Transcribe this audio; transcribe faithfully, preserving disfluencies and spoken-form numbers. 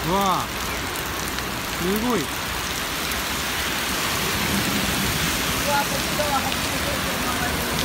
うわあ、すごい。 うわ、こっち側初めてのままに。